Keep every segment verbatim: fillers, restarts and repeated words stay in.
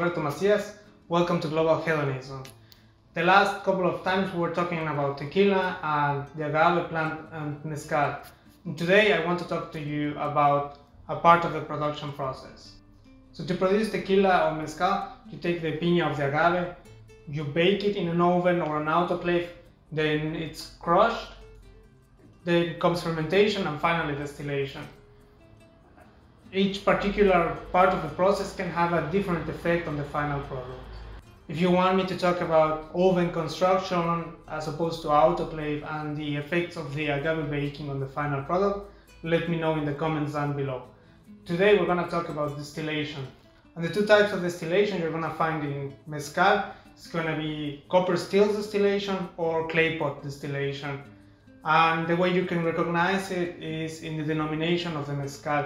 Roberto Macias. Welcome to Global Hedonism. The last couple of times we were talking about tequila and the agave plant and mezcal. And today I want to talk to you about a part of the production process. So to produce tequila or mezcal, you take the piña of the agave, you bake it in an oven or an autoclave, then it's crushed, then comes fermentation and finally distillation. Each particular part of the process can have a different effect on the final product. If you want me to talk about oven construction as opposed to autoclave and the effects of the agave baking on the final product, let me know in the comments down below. Today we're going to talk about distillation. And the two types of distillation you're going to find in mezcal, it's going to be copper stills distillation or clay pot distillation. And the way you can recognize it is in the denomination of the mezcal.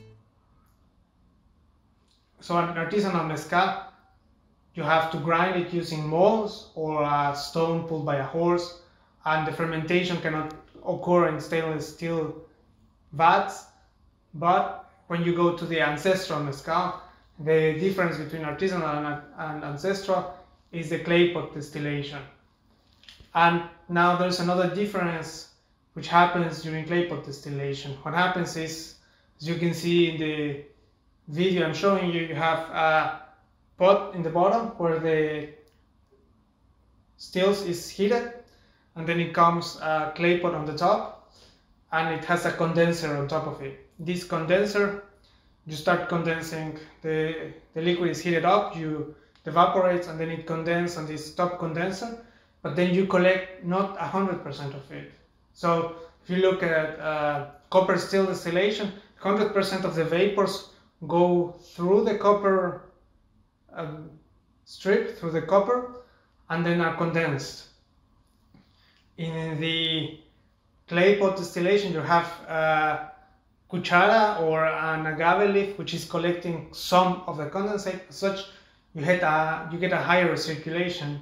So an artisanal mezcal, you have to grind it using molds or a stone pulled by a horse, and the fermentation cannot occur in stainless steel vats. But when you go to the ancestral mezcal, the difference between artisanal and, and ancestral is the clay pot distillation. And now there's another difference which happens during clay pot distillation. What happens is, as you can see in the video I'm showing you, you have a pot in the bottom where the stills is heated, and then it comes a clay pot on the top, and it has a condenser on top of it. This condenser, you start condensing, the, the liquid is heated up, you evaporates, and then it condenses on this top condenser, but then you collect not one hundred percent of it. So if you look at uh, copper still distillation, one hundred percent of the vapors go through the copper um, strip, through the copper, and then are condensed. In the clay pot distillation, you have a cuchara or an agave leaf which is collecting some of the condensate. As such, you get a, you get a higher recirculation.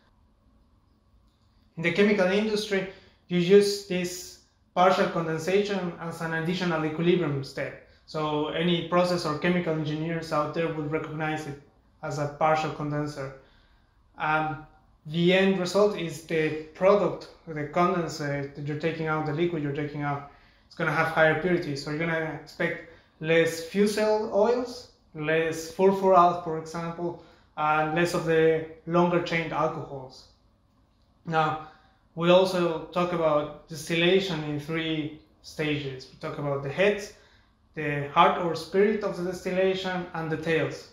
In the chemical industry, you use this partial condensation as an additional equilibrium step. So any process or chemical engineers out there would recognize it as a partial condenser. Um, the end result is the product, the condensate that you're taking out, the liquid you're taking out, it's going to have higher purity. So you're going to expect less fusel oils, less furfural, for example, and less of the longer chain alcohols. Now, we also talk about distillation in three stages. We talk about the heads, the heart or spirit of the distillation, and the tails.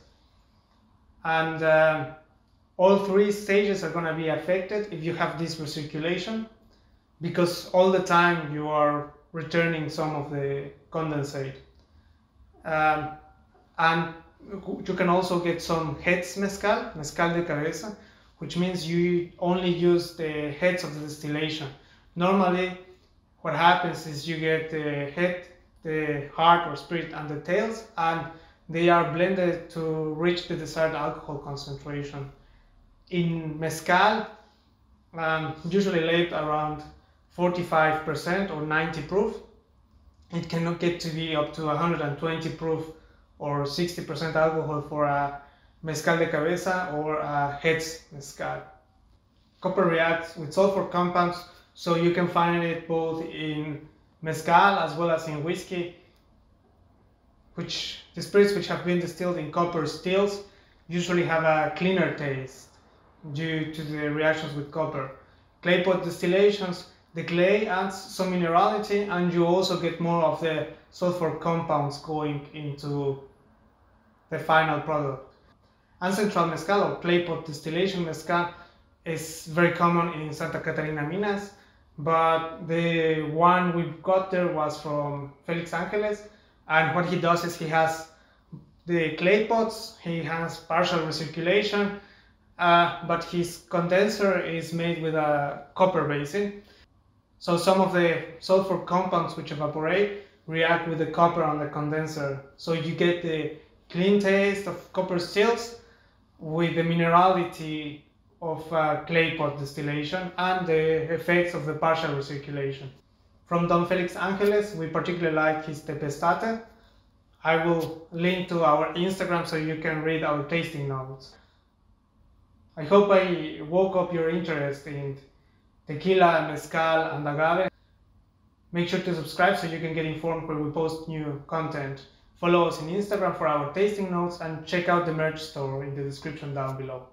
And uh, all three stages are going to be affected if you have this recirculation, because all the time you are returning some of the condensate. Um, and you can also get some heads mezcal, mezcal de cabeza, which means you only use the heads of the distillation. Normally, what happens is you get the head, the heart or spirit, and the tails, and they are blended to reach the desired alcohol concentration. In mezcal, um, usually labeled around forty-five percent or ninety proof, it can get to be up to one hundred twenty proof or sixty percent alcohol for a mezcal de cabeza or a heads mezcal. Copper reacts with sulfur compounds, so you can find it both in mezcal as well as in whiskey, which the spirits which have been distilled in copper stills usually have a cleaner taste due to the reactions with copper. Clay pot distillations, the clay adds some minerality, and you also get more of the sulfur compounds going into the final product. Ancestral Mezcal or clay pot distillation mezcal is very common in Santa Catarina, Minas, but the one we got there was from Felix Angeles, and what he does is he has the clay pots, he has partial recirculation, uh, but his condenser is made with a copper basin. So some of the sulfur compounds which evaporate react with the copper on the condenser. So you get the clean taste of copper stills with the minerality of uh, clay pot distillation and the effects of the partial recirculation. From Don Felix Angeles, we particularly like his Tempestate, I will link to our Instagram so you can read our tasting notes. I hope I woke up your interest in tequila, mezcal, and agave. Make sure to subscribe so you can get informed when we post new content. Follow us on Instagram for our tasting notes and check out the merch store in the description down below.